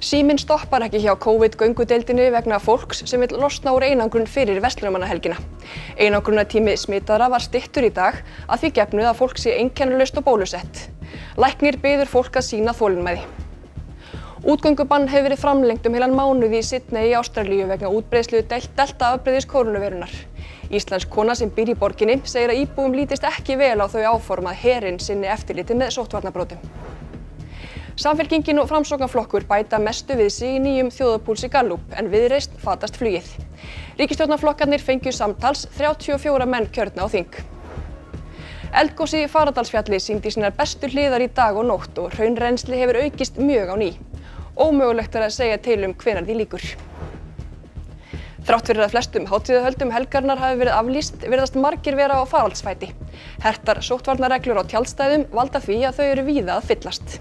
Síminn stoppar ekki hjá COVID-göngudeildinni vegna fólks sem vill losna úr einangrun fyrir verslunarmannahelgina. Einangrunartími smitaðra var styttur í dag að því gefnu að fólk sé einkennalaust og bólusett. Læknir biður fólk að sýna þolinmæði. Útgöngubann hefur verið framlengt heilan mánuð í Sydney í Ástralíu vegna útbreiðslu delta-afbrigðis kórónuveirunnar. Íslensk kona sem býr í borginni segir að íbúum lítist ekki vel á þau áform að herinn sinni eftirliti með sóttvarnabrotum. Samfylkingin og Framsóknarflokkur bæta mestu við sig í nýjum þjóðarpúlsi Gallup en Viðreisn fatast flugið. Ríkisstjórnarflokkarnir fengju samtals 34 menn kjörna á þing. Eldgosið í Fagradalsfjalli sýndi sínar bestu hliðar í dag og nótt og hraunrennsli hefur aukist mjög á ný. Ómögulegt að segja til hvenær því lýkur. Þrátt fyrir að flestum hátíðahöldum helgarinnar hafi verið aflýst, virðast margir vera á faraldsfæti. Hertar sóttvarnareglur á tjaldstæðum valda því að þau eru víða að fyllast.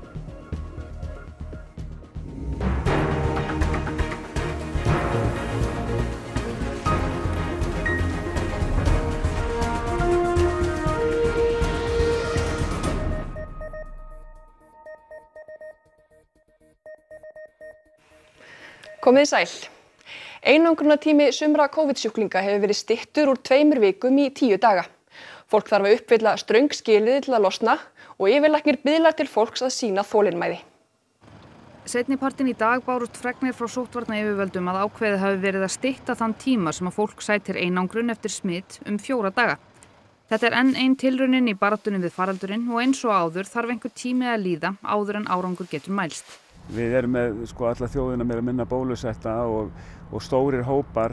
Komið sæl. Einangrunartími sumra COVID-sjúklinga hefur verið styttur úr 2 vikum í 10 daga. Fólk þarf að uppfylla ströng skilyrði til að losna og yfirlæknir biðlar til fólks að sýna þolinmæði. Seinnipartinn í dag bárust fregnir frá sóttvarnayfirvöldum að ákveðið hafi verið að stytta þann tíma sem að fólk sætir einangrun eftir smit 4 daga. Þetta er enn ein tilraunin í baráttunni við faraldurinn og eins og áður þarf einhver tími að líða áður en árangur getur mælst. Við erum með alla þjóðina meira að minna bólusetta og stórir hópar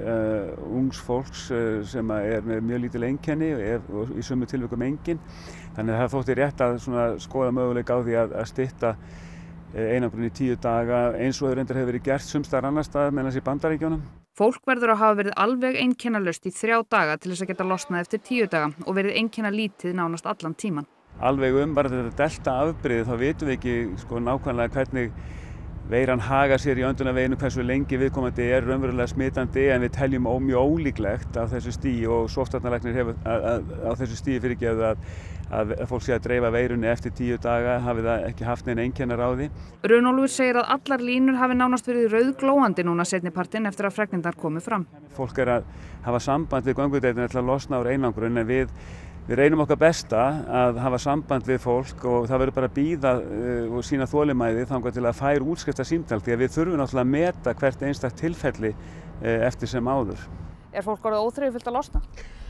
ungs fólks sem er með mjög lítil einkenni og í sömu tilvikum engin. Þannig að það þótti rétt að skoða möguleika á því að stytta einangrun í 10 daga eins og reyndar hefur verið gert sums staðar annars staðar meðal annars í Bandaríkjunum. Fólk verður að hafa verið alveg einkennalaust í 3 daga til þess að geta losnað eftir 10 daga og verið einkennalítið nánast allan tíman. Alveg bara þetta delta-afbrigði þá vitum við ekki nákvæmlega hvernig veiran hagar sér í öndunarveginu, hversu lengi viðkomandi er raunverulega smitandi, en við teljum mjög ólíklegt á þessu stigi og sóttvarnalæknir hefur á þessu stigi fyrirgefið að fólk sé að dreifa veirunni eftir 10 daga hafi það ekki haft nein einkennar á því. Runólfur segir að allar línur hafi nánast verið rauðglóandi núna seinnipartinn eftir að fregnirnar komu fram. Fólk er að hafa samband við göngudeildina til að losna úr einangrun en við reynum okkar besta að hafa samband við fólk og það verður bara að bíða og sýna þolinmæði þangað til að fær útskriftarsímtal því að við þurfum náttúrulega að meta hvert einstakt tilfelli eftir sem áður. Er fólk orðið óþreyjufullt að losna?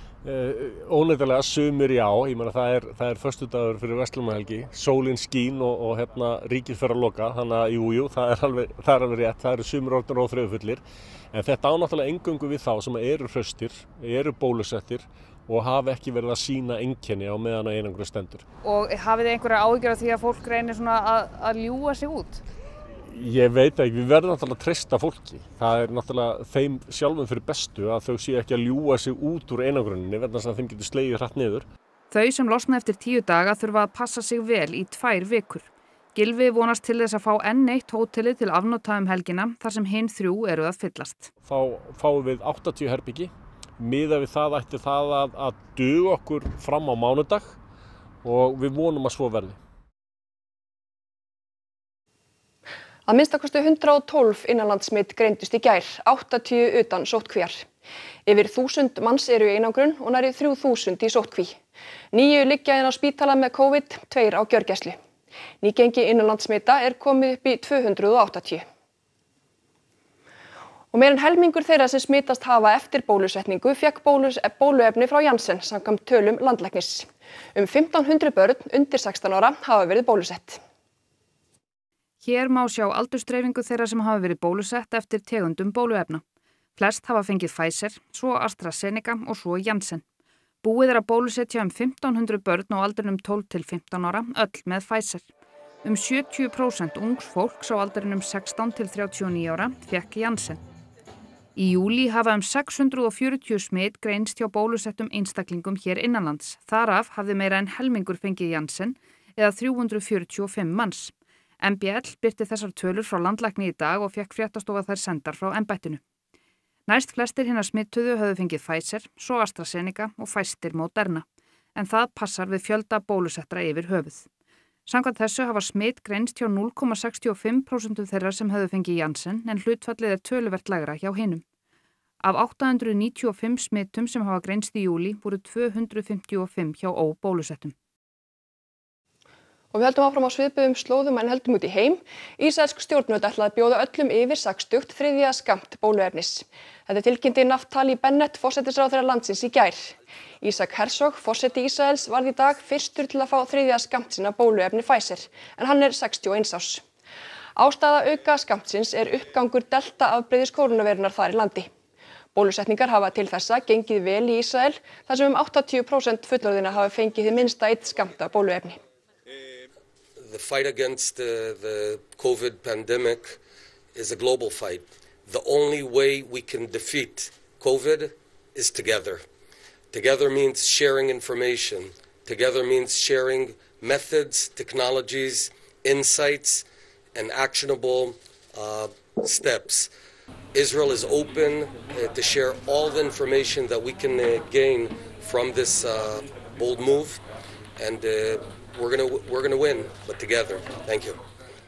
Óneitanlega sumir já, ég meina það er föstudagur fyrir verslunarmannahelgi, sólin skín og ríkið fer að loka, þannig að jú, það er alveg rétt, það eru sumir orðnir óþreyjufullir, en þetta á náttúrulega eingöngu við þá sem eru hraustir, eru bólusettir og hafa ekki verið að sýna einkenni á meðan að einangrun stendur. Og hafið þið einhverja áhyggjur af því að fólk reynir að ljúga sig út? Ég veit ekki, við verðum náttúrulega að treysta fólki. Það er náttúrulega þeim sjálfum fyrir bestu að þau séu ekki að ljúga sig út úr einangruninni vegna þess að þeim getur slegið hratt niður. Þau sem losna eftir 10 daga þurfa að passa sig vel í 2 vikur. Gylfi vonast til þess að fá enn eitt hótelið til afnota helgina þar sem hin 3 eru að fyllast. Þá fáum við 80 herbyggi. Miðað við það ætti það að duga okkur fram á mánudag og við vonum að svo verði. Að minnstakosti 112 innanlandssmit greindust í gær, 80 utan sóttkvíar. Yfir 1000 manns eru í einangrun og nærri 3000 í sóttkví. 9 liggja inn á spítala með COVID, 2 á gjörgæslu. Nýgengi innanlandssmita er komið upp í 280. Og meira en helmingur þeirra sem smitast hafa eftir bólusetningu fékk bóluefni frá Janssen samkvæmt tölum landlæknis. 1500 börn undir 16 ára hafa verið bólusett. Hér má sjá aldursdreifingu þeirra sem hafa verið bólusett eftir tegundum bóluefna. Flest hafa fengið Pfizer, svo AstraZeneca og svo Janssen. Búið er að bólusetja 1500 börn á aldrinum 12 til 15 ára, öll með Pfizer. 70% ungs fólks á aldrinum 16 til 39 ára fékk Janssen. Í júlí hafa 640 smit greinst hjá bólusettum einstaklingum hér innanlands. Þaraf hafði meira en helmingur fengið Janssen eða 345 manns. MBL birti þessar tölur frá landlækni í dag og fékk fréttastofa þær sendar frá embættinu. Næst flestir hinna smittuðu höfðu fengið Pfizer, svo AstraZeneca og fæstir Moderna. En það passar við fjölda bólusettra yfir höfuð. Samkvæmt þessu hafa smit greinst hjá 0,65% þeirra sem hefðu fengið Janssen en hlutfallið er töluvert lægra hjá hinum. Af 895 smitum sem hafa greinst í júlí voru 255 hjá óbólusettum. Og við höldum áfram á svipuðum slóðum en heldum út í heim. Ísraelsk stjórnvöld ætla að bjóða öllum yfir 60 þriðja skammt bóluefnis. Þetta tilkynnti Naftali Bennett, forsætisráðherra landsins í gær. Isaac Herzog, forseti Ísraels, varð í dag fyrstur til að fá þriðja skammt sinna bóluefni Pfizer, en hann er 61 árs. Ástæða auka skammtsins er uppgangur delta-afbrigðis kórónuveirunar þar í landi. Bólusetningar hafa til þessa gengið vel í Ísrael, þar sem 80% fullorðinna hafa fengið hið minnsta einn skammt af bóluefni. The fight against the COVID pandemic is a global fight. The only way we can defeat COVID is together. Together means sharing information. Together means sharing methods, technologies, insights, and actionable steps. Israel is open to share all the information that we can gain from this bold move, and we're gonna win, but together. Thank you.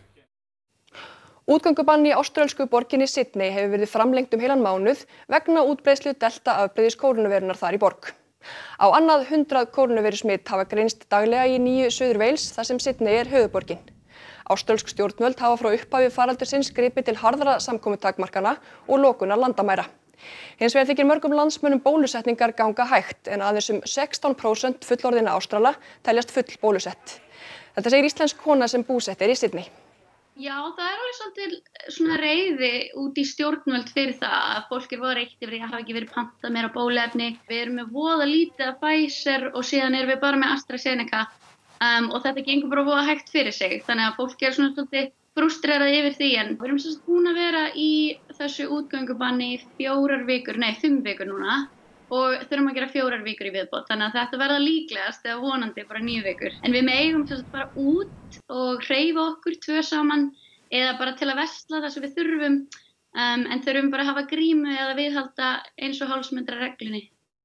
Útgöngubann í áströlsku borginni Sydney hefur verið framlengt heilan mánuð vegna útbreiðslu delta-afbrigðis kórónuveirunar þar í borg. Á annað 100 kórónuveirusmit hafa greinst daglega í nýju Suður-Wales þar sem Sydney er höfuðborgin. Áströlsk stjórnvöld hafa frá upphafi faraldursins gripið til harðra samkomutakmarkana og lokunar landamæra. Hins vegar þykir mörgum landsmönnum bólusetningar ganga hægt en aðeins 16% fullorðinna Ástrala teljast full bólusett. Þetta segir íslensk kona sem búsett er í Sydney. Já, það er alveg svolítið svona reiði út í stjórnvöld fyrir það að fólk er voða reitt yfir að hafa ekki verið pantað meira bóluefni. Við erum með voða lítið af Pfizer og síðan erum við bara með AstraZeneca og þetta gengur bara voða hægt fyrir sig. Þannig að fólk er svona svolítið frústrerað yfir því en við erum svolítið búin að vera í þessu útgöngubanni í 5 vikur núna. Og þurfum að gera 4 vikur í viðbót, þannig að þetta verða líklegast eða vonandi bara 9 vikur. En við megum bara út og hreyfa okkur 2 saman eða bara til að versla það sem við þurfum, en þurfum bara að hafa grímu eða viðhalda 1,5 metra reglunni.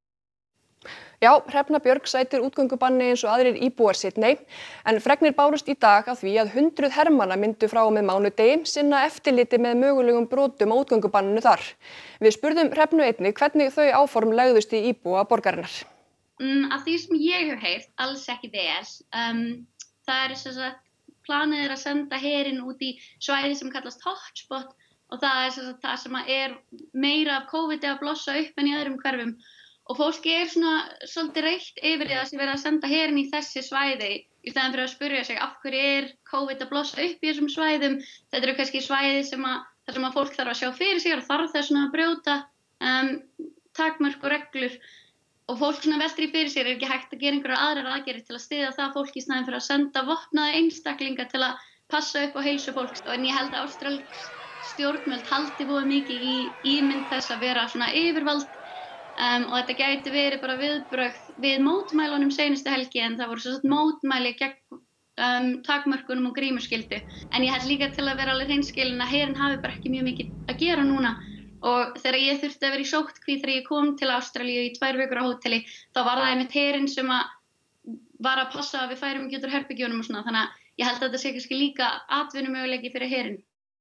Já, Hrefna Björg sætir útgöngubanni eins og aðrir íbúar Sydney, en fregnir bárust í dag af því að 100 hermanna myndu frá og með mánudegi sinna eftirliti með mögulegum brotum á útgöngubanninu þar. Við spurðum Hrefnu einnig hvernig þau áform legðust í íbúa borgarinnar. Að því sem ég hef heyrt, alls ekki vel. Það er sem sagt, planið að senda herinn út í svæði sem kallast hotspot og það er sem sagt, það sem er meira af COVID að blossa upp en í öðrum hverfum. Og fólk er svona svolítið reitt yfir því að sé verið að senda herinn í þessi svæði í staðinn fyrir að spyrja sig af hverju er COVID að blossa upp í þessum svæðum. Þetta eru kannski svæði þar sem að fólk þarf að sjá fyrir sig og þarf þess að brjóta takmörk og reglur. Og fólk svona veltir í fyrir sér, er ekki hægt að gera einhverjar aðrar aðgerðir til að styðja það fólk í staðinn fyrir að senda vopnaða einstaklinga til að passa upp á heilsu fólks. En ég held að ástralsk stjórnvöld haldi voða mikið í ímynd þess að vera svona yfirvald. Og þetta gæti verið bara viðbrögð við mótmælunum seinustu helgi en það voru svo sagt mótmæli gegn takmörkunum og grímuskyldu. En ég held líka til að vera alveg hreinskilin að herinn hafi bara ekki mjög mikið að gera núna. Og þegar ég þurfti að vera í sóttkví þegar ég kom til Ástralíu í 2 vikur á hóteli, þá var það einmitt herinn sem var að passa að við færum ekki út úr herbergjunum og svona. Þannig að ég held að þetta sé kannski líka atvinnumöguleiki fyrir herinn.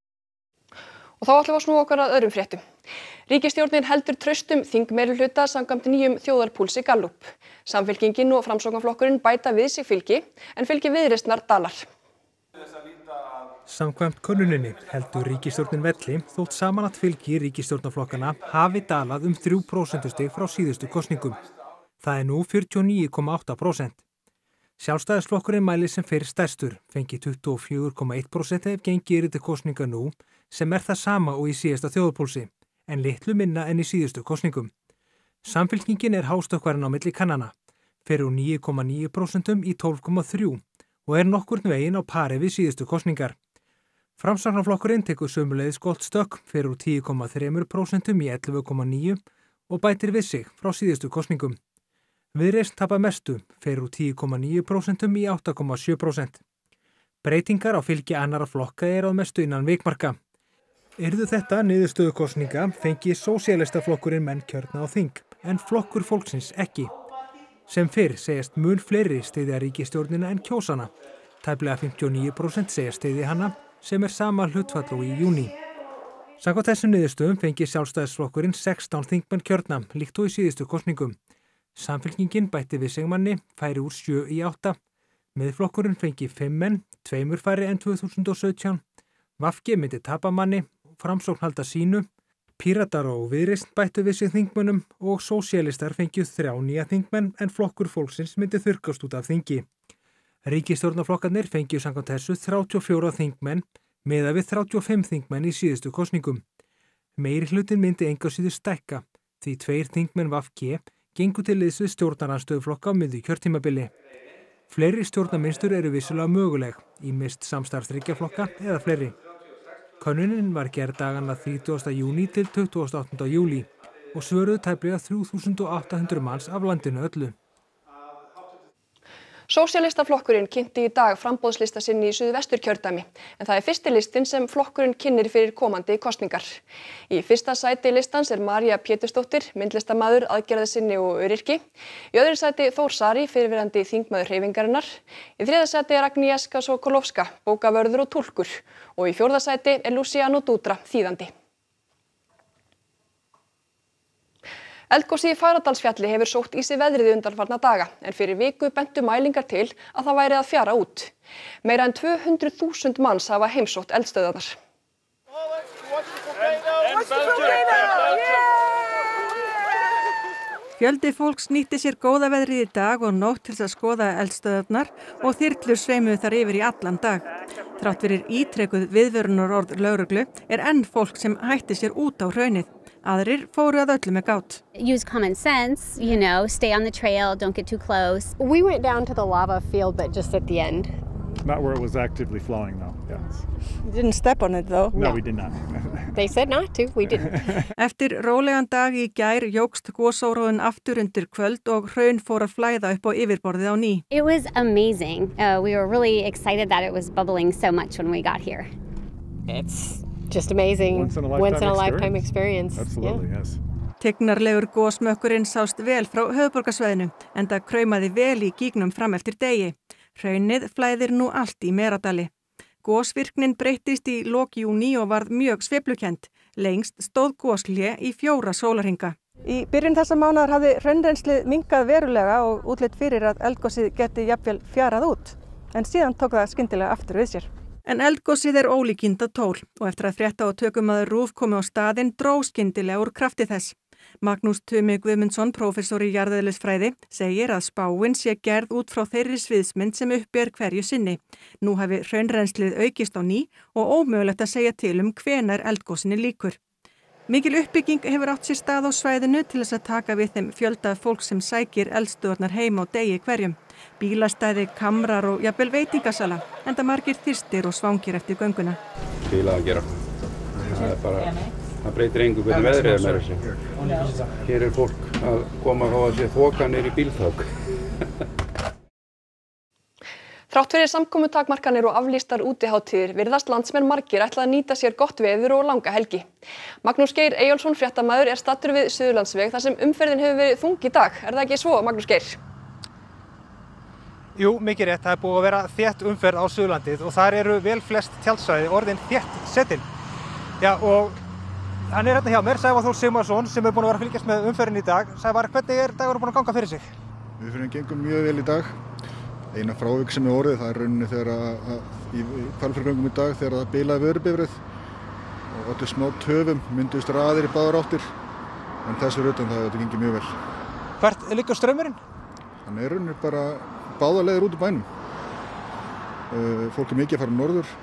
Og þá ætlum við að snúa okkur að öðrum fréttum. Ríkisstjórnin heldur traustum þingmeirihluta samkvæmt nýjum þjóðarpúlsi Gallup. Samfylkingin og Framsóknarflokkurinn bæta við sig fylgi, en fylgi Viðreisnar dalar. Samkvæmt könnuninni heldur ríkisstjórnin velli þótt samanlagt fylgi ríkisstjórnarflokkana hafi dalað 3% stig frá síðustu kosningum. Það er nú 49,8%. Sjálfstæðisflokkurinn mælir sem fyrr stærstur, fengi 24,1% ef gengið til kosninga nú, sem það sama og í síðasta þjóðarpúlsi, en litlu minna en í síðustu kosningum. Samfylkingin hástökkvarinn á milli kannana, fer úr 9,9% í 12,3% og nokkurn veginn á pari við síðustu kosningar. Framsóknarflokkurinn tekur sömuleiðis gott stökk, fer úr 10,3% í 11,9% og bætir við sig frá síðustu kosningum. Viðreisn tapar mestu, fer úr 10,9% í 8,7%. Breytingar á fylgi annarra flokka að mestu innan vikmarka. Yrðu þetta niðurstöðu kosninga fengi sósíalistaflokkurinn menn kjörna á þing, en flokkur fólksins ekki. Sem fyrr segjast mun fleiri styðja ríkisstjórnina en kjósana. Tæplega 59% segja styðja hana, sem sama hlutfall og í júní. Samkvæmt þessum niðurstöðum fengi Sjálfstæðisflokkurinn 16 þingmenn kjörna, líkt og í síðustu kosningum. Samfylkingin bætti við Sigmanni, færi úr 7 í 8. Miðflokkurinn fengi 5 menn, 2 færri en 2017. VG myndi tapa manni, Framsókn halda sínu. Píratar og Viðreisn bættu við sig þingmönnum og sósíalistar fengju 3 nýja þingmenn en Flokkur fólksins myndi þurrkast út af þingi. Ríkisstjórnarflokkarnir fengju samkvæmt þessu 34 þingmenn, miðað við 35 þingmenn í síðustu kosningum. Meirihlutin myndi engu að síður stækka, því 2 þingmenn VG gengu til liðs við stjórnarandstöðuflokka á miðju kjörtímabili. Fleiri stjórnarmynstur eru vissulega möguleg, ýmist samstarf 3 flokka eða fleiri. Könnunin var gerð dagana 30. júní til 28. júlí og svöruðu tæplega 3.800 manns af landinu öllu. Sósíalistaflokkurinn kynnti í dag framboðslista sinn í Suðvesturkjördæmi, en það fyrsti listinn sem flokkurinn kynnir fyrir komandi kosningar. Í fyrsta sæti listans María Pétursdóttir, myndlistamaður, aðgerðarsinni og öryrki. Í öðru sæti Þór Sari, fyrrverandi þingmaður hreyfingarinnar. Í þriðja sæti Agnieszka Sokolovska, bókavörður og túlkur. Og í fjórða sæti Luciano Dutra, þýðandi. Eldgosið í Fagradalsfjalli hefur sótt í sig veðrið undanfarna daga, en fyrir viku bentu mælingar til að það væri að fjara út. Meira en 200.000 manns hafa heimsótt eldstöðvarnar. Fjöldi fólks nýtti sér góða veðrið í dag og nótt til að skoða eldstöðvarnar og þyrlur sveimuðu þar yfir í allan dag. Þrátt fyrir ítrekuð viðvörunarorð lögreglu enn fólk sem hætti sér út á hraunið. Aðrir fóru að öllu með gát. Use common sense, stay on the trail, don't get too close. We went down to the lava field, but just at the end. Not where it was actively flowing, though. Yes. You didn't step on it, though? No, we did not. They said not to, we didn't. Eftir rólegan dag í gær jókst gosóróðinn aftur undir kvöld og hraun fór að flæða upp á yfirborðið á ný. It was amazing. We were really excited that it was bubbling so much when we got here. It's just amazing. Once in a lifetime experience. Absolutely, yeah. Yes. Tignarlegur gosmökkurinn sást vel frá höfuðborgarsvæðinu, enda kraumaði vel í gígnum fram eftir degi. Hraunið flæðir nú allt í Meradali. Gosvirknin breyttist í lok júní og varð mjög sveiflukennd. Lengst stóð goshlé í 4 sólarhringa. Í byrjun þessa mánaðar hafði hraunrennslið minnkað verulega og útlit fyrir að eldgosið geti jafnvel fjarað út. En síðan tók það skyndilega aftur við sér. En eldgosið ólíkinda tól og eftir að frétta og tökumaður RÚV komi á staðinn dró skyndilega úr krafti þess. Magnús Tumi Guðmundsson, prófessor í jarðeðlisfræði, segir að spáin sé gerð út frá þeirri sviðsmynd sem uppi hverju sinni. Nú hafi hraunrennslið aukist á ný og ómögulegt að segja til hvenær eldgosinni lýkur. Mikil uppbygging hefur átt sér stað á svæðinu til þess að taka við þeim fjölda fólk sem sækir eldstöðvarnar heim á degi hverjum. Bílastæði, kamrar og jafnvel veitingasala, enda margir þyrstir og svangir eftir gönguna. Til að gera. Það breytir engu hvernig veðrið með þessu. Hér fólk að koma á að sé þoka niður í bílþök. Þrátt fyrir samkomutakmarkanir og aflýstar útihátíðir virðast landsmenn margir ætla að nýta sér gott veður og langa helgi. Magnús Geir Eyjólfsson, fréttamaður, staddur við Suðurlandsveg þar sem umferðin hefur verið þung í dag. Er það ekki svo, Magnús Geir? Jú, mikið rétt. Það búið að vera þétt umferð á Suðurlandið og þar eru vel flest tjaldsvæði orðin þétt setin. Já, og hann hérna hjá mér, Sævar Þór Sigmarsson, sem búin að vera að fylgjast með umferðin í dag. Sævar, hvernig dagurinn búin að ganga fyrir sig? Umferðin gengur mjög vel í dag. Eina frávik sem orðið, það rauninni þegar í Hvalfjarðargöngum í dag þegar það bilaði vörubifreið og olli smá töfum, mynduðust raðir í báðar áttir, en þessu utan það þetta gengið mjög vel. Hvert liggur straumurinn? Hann rauninni bara báðar leiðir út úr bænum. Fólk mikið að fara norður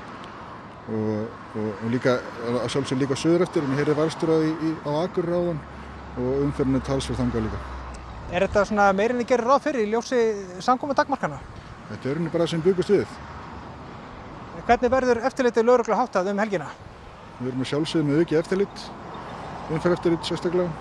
og líka að sjálfsög líka söður eftir, en hér varðstur á Akureyri áðan og umferðin talsverð þangað líka. Er þetta svona meira en þið gerir ráð fyrir í ljósi samkomutakmarkana? Þetta er bara sem byggust við. Hvernig verður eftirlitið lögreglu háttað helgina? Við erum að sjálfsögðu með aukið eftirlit, umferðareftirlit sérstaklega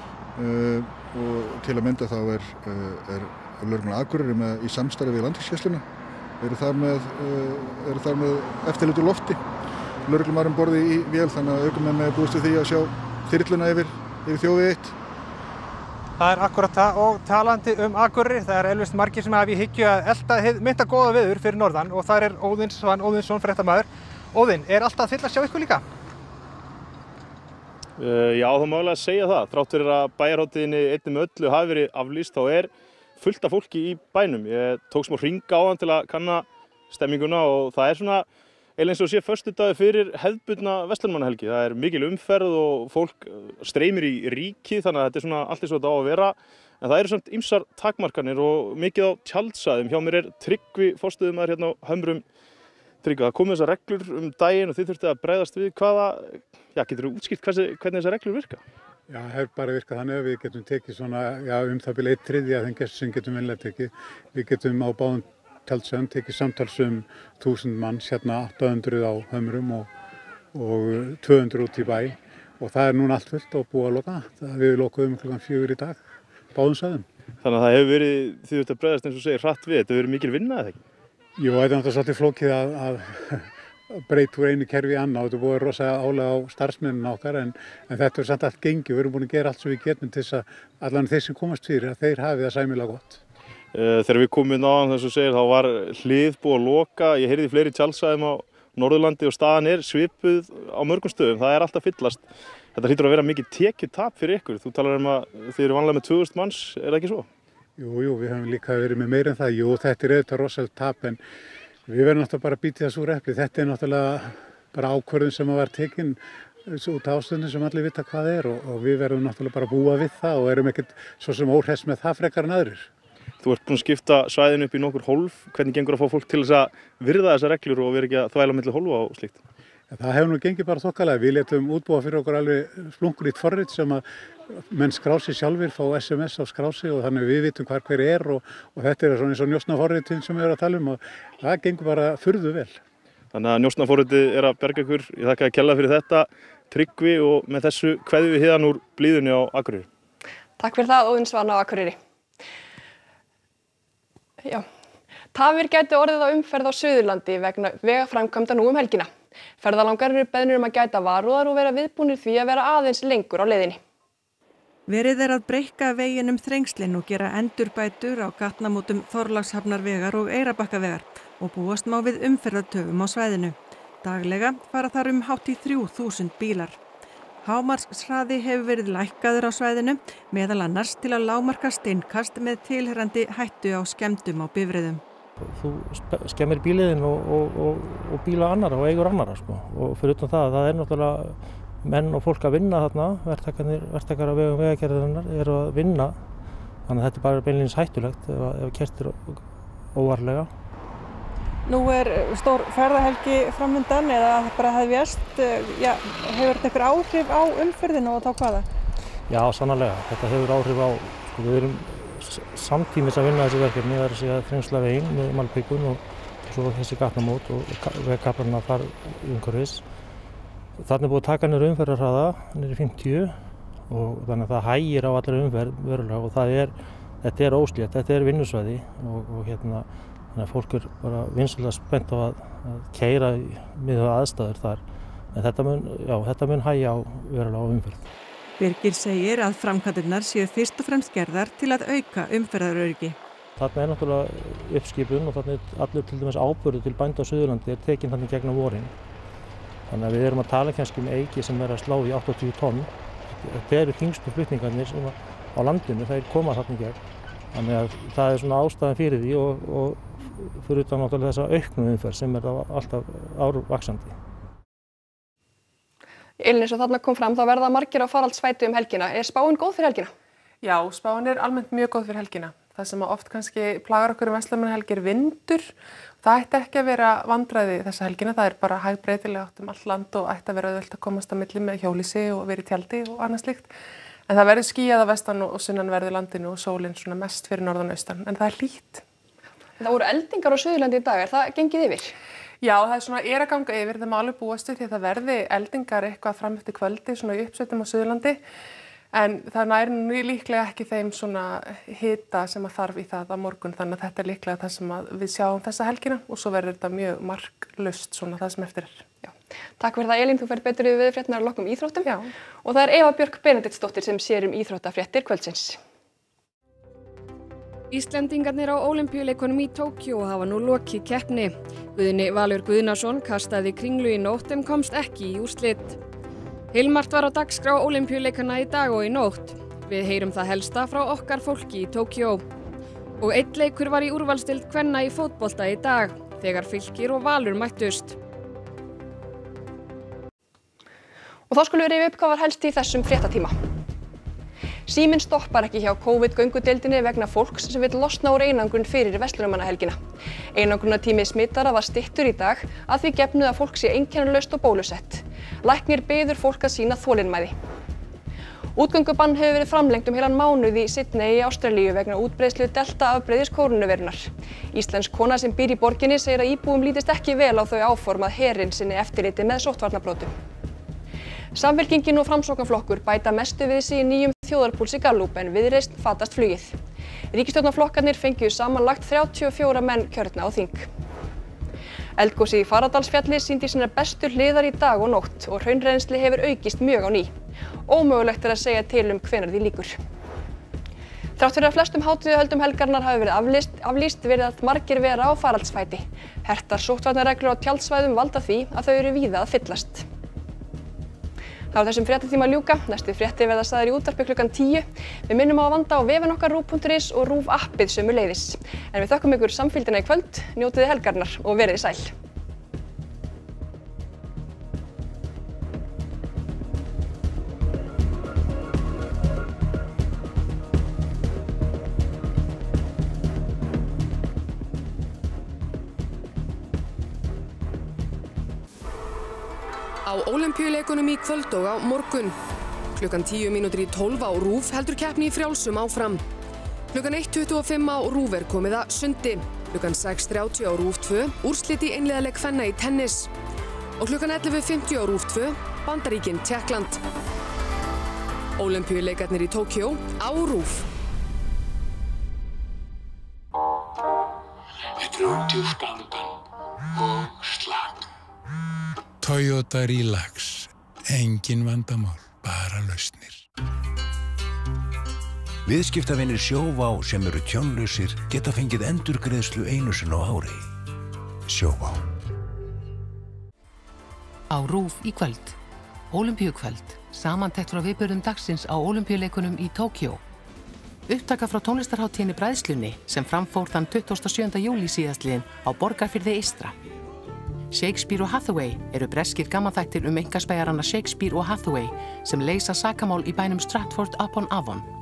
og til að mynda þá er lögreglan Akureyri í samstarfi við Landhelgisgæsluna. Við erum þar með eftirlit úr lofti. Lögreglumaður borði í vél, þannig að ökumenn með búist við því að sjá þyrluna yfir þjóðveg 1. Það akkurat það og talandi Akureyri, það eflaust margir sem hafa í hyggju að elta hið mynda góða veður fyrir norðan og þar Óðinn Svan Óðinsson fréttamaður. Óðinn, allt að fyllast hjá ykkur líka? Já, það má alveg segja það. Þrátt fyrir að bæjarhátíðinni einni með öllu hafi verið aflýst, þá fullt af fólki í bænum. Ég tók smá hringa á hann til að kanna stemminguna og það svona eiginlega eins og sé föstudagur fyrir hefðbundna verslunarmannahelgi. Það mikil umferð og fólk streymir í ríkið, þannig að þetta svona allt eins og þetta á að vera. En það eru samt ýmsar takmarkanir og mikið á tjaldsvæðum. Hjá mér Tryggvi forstöðumaður hérna á Hömrum. Tryggvi, það komu þessar reglur daginn og þið þurftu að bregðast við. Geturðu útskýrt hvernig þessar reglur virka? Já, það bara virkað þannig að við getum tekið svona, það bil 1/3 af þeim gestum sem getum venjulega tekið. Við getum á báðum tjaldsvæðum tekið samtals 1000 manns, hérna 800 á Hömrum og 200 út í bæ. Og það núna allt fullt og búið að loka. Við lokuðum klukkan 4 í dag, báðum svæðum. Þannig að það hefur verið, þið þurftu að bregðast eins og segir hratt við, þetta hefur verið mikil vinna eða ekki? Jú, þetta náttúrulega svolítið flókið að breyta úr einu kerfi í annað og þetta búið rosa álag á starfsmennina okkar en þetta samt allt gengið. Við erum búin að gera allt sem við getum til þess að allan þeir sem komast fyrir að þeir hafi það sæmilega gott. Þegar við komum inn á hann þess að segja þá var hlið búið að loka. Ég heyrði fleiri tjaldsvæðum á Norðurlandi og staðan svipuð á mörgum stöðum. Það alltaf fyllast. Þetta hlýtur að vera mikið tekjutap fyrir ykkur. Þú talar að þið eru vanlega með 2000 manns, það ekki svo? Jú, við höfum líka verið með meira en það. Jú, þetta auðvitað rosalegt tap en við verðum náttúrulega bara að bíta það súr epli. Þetta náttúrulega bara ákvörðun sem var tekin út af ástundin sem allir vita hvað og við verðum náttúrulega bara að búa við það og erum ekkert svo sem óhress með það frekar en aðrir. Þú ert búin að skipta svæðinu upp í nokkur hólf. Hvernig gengur að fá fólk til þess að virða þessar reglur og vera ekki að þvæla milli hólfa og slíkt? Það hefur nú gengið bara þokkalega. Við létum útbúa fyrir okkur alveg splunkunýtt forrit sem að menn skrási sjálfir, fá SMS á skrási og þannig við vitum hver og þetta svona eins og njósnaforritin sem við erum að tala og það gengur bara furðu vel. Þannig að njósnaforritið að berga ykkur. Ég þakka að kella fyrir þetta, Tryggvi, og með þessu kveðjum við héðan úr blíðunni á Akureyri. Takk fyrir það, Óðinn Svan á Akureyri. Já, tafir gæti orðið á umferð á Suðurlandi vegna vegaframkvæmda nú helgina. Ferðalangar eru beðnir að gæta varúðar og vera viðbúnir því að vera aðeins lengur á leiðinni. Verið að breikka veginum Þrengslin og gera endurbætur á gatnamótum Þorlákshafnarvegar og Eyrarbakkavegar og búast má við umferðartöfum á svæðinu. Daglega fara þar hátt í 3000 bílar. Hámarkshraði hefur verið lækkaður á svæðinu, meðal annars til að lágmarka steinkast með tilheyrandi hættu á skemmdum á bifreiðum. Þú skemmir bíliðin og bíla annara og eigur annara og fyrir utan það náttúrulega menn og fólk að vinna þarna, verktakar á vegum vegagerðarinnar eru að vinna, þannig að þetta bara beinlínis hættulegt ef keyrt óvarlega. Nú stór ferðahelgi framundan eða bara hefjast, hefur þetta eitthvað áhrif á umferðina og þá hvaða? Já, sannarlega, þetta hefur áhrif á, við erum samtímis að vinna þessi verkefni, það að segja Þrengslaveginn með malbikun og svo þessi gatnamót og vegkaflarna þar umhverfis. Þarna búið að taka niður umferðarhraða, niður í 50 og þannig að það hægir á allri umferð verulega og þetta óslétt, þetta vinnusvæði og þannig að fólk bara vinsamlega spennt á að keyra með aðstæður þar. En þetta mun hægja á verulega á umferð. Birgir segir að framkvæmdirnar séu fyrst og fremst gerðar til að auka umferðaröryggi. Þarna náttúrulega uppskipun og þarna allur til dæmis áburður til bænda á Suðurlandi tekin þannig gegnum vorin. Þannig að við erum að tala kannski eiki sem að slá í 80 tonn. Þetta eru þyngstu flutningarnir sem á landinu, þeir koma þarna í gegn. Þannig að það svona ástæðan fyrir því og fyrir utan náttúrulega þessa auknu umferð sem alltaf árvaxandi. Elín, eins og þarna kom fram, þá verða margir á faraldsfæti helgina. Spáin góð fyrir helgina? Já, spáin almennt mjög góð fyrir helgina. Það sem oft kannski plagar okkur verslunarmannahelgi vindur. Það ætti ekki að vera vandræði þessa helgina. Það bara hægbreytilega átt allt land og ætti að vera auðvelt að komast á milli með hjólhýsi og vera í tjaldi og annað slíkt. En það verður skýjað á vestan og sunnanverðu landinu og sólin svona mest fyrir norðan og austan. En það hlýtt. Það voru eldingar á Suðurlandi í dag. Það gengið yfir? Já, það svona að ganga yfir. Það má alveg búast við því að það verði eldingar eitthvað fram eftir kvöldi svona í uppsveitum á Suðurlandi. En það nær líklega ekki þeim svona hita sem að þarf í það á morgun, þannig að þetta líklega það sem við sjáum þessa helgina og svo verður þetta mjög marklaust svona það sem eftir Já. Takk fyrir það, Elín, þú fer betur yfir veðurfréttirnar að loknum íþróttum. Já. Og það Eva Björk Benediktsdóttir sem sér íþróttafréttir kvöldsins. Íslendingarnir á Ólympíuleikunum í Tókíó hafa nú lokið keppni. Guðni Valur Guðnason kastaði kringlu í nótt en komst ekki í úrslit. Heilmargt var á dagskrá Ólympíuleikanna í dag og í nótt. Við heyrum það helsta frá okkar fólki í Tókíó. Og einn leikur var í úrvalsdeild kvenna í fótbolta í dag, þegar Fylkir og Valur mættust. Og þá skulum við rifja upp hvað var helst í þessum fréttatíma. Síminn stoppar ekki hjá COVID-göngudeildinni vegna fólks sem vill losna úr einangrun fyrir verslunarmannahelgina. Einangrunartími smitara var styttur í dag að því gefnu að fólk sé einkennalaust og bólusett. Læknir biður fólk að sýna þolinmæði. Útgöngubann hefur verið framlengt heilan mánuð í Sydney í Ástralíu vegna útbreiðslu delta-afbrigðis kórónuveirunar. Íslensk kona sem býr í borginni segir að íbúum lítist ekki vel á þau áform að herinn sinni eftirliti með sóttvarnabrotum. Samfylkingin og Framsóknarflokkur bæta mestu við sig í nýjum þjóðarpúlsi Gallup en Viðreisn fatast flugið. Ríkisstjórnarflokkarnir fengju samanlagt 34 menn kjörna á þing. Eldgosið í Fagradalsfjalli sýndi sínar bestu hliðar í dag og nótt og hraunrennsli hefur aukist mjög á ný. Ómögulegt að segja til hvenær því lýkur. Þrátt fyrir að flestum hátíðahöldum helgarinnar hafi verið aflýst virðast margir vera á faraldsfæti. Hertar sóttvarnareglur á tjaldsvæðum valda því að þau eru víða að fyllast. Það var þessum fréttatíma að ljúka. Næstu fréttir verða sagðar í útvarpi klukkan 10. Við minnum á að vanda á vefinn okkar ruv.is og RÚV appið sömuleiðis. En við þökkum ykkur samfylgdina í kvöld, njótið helgarinnar og verið sæl. Á Ólympíuleikunum í kvöld og á morgun. Klukkan 10:10 á RÚV heldur keppni í frjálsum áfram. Klukkan 1:25 á RÚV komið að sundi. Klukkan 6:30 á RÚV 2 úrslit í einliðaleik kvenna í tennis. Og klukkan 11:50 á RÚV 2 Bandaríkin Tékkland. Ólympíuleikarnir í Tókíó á RÚV. Þetta djúpt andan og slaka. Toyota Relax. Engin vandamál, bara lausnir. Viðskiptavinir Sjóvá sem eru tjónlausir geta fengið endurgreiðslu einu sinni á ári. Sjóvá. Á RÚV í kvöld. Ólympíukvöld. Samantekt frá viðburðum dagsins á Ólympíuleikunum í Tókíó. Upptaka frá tónlistarhátíðinni Bræðslunni sem framfór þann 27. júlí síðastliðinn á Borgarfirði eystra. Shakespeare og Hathaway eru breskir gamanþættir einkaspæjaranna Shakespeare og Hathaway sem leysa sakamál í bænum Stratford upon Avon.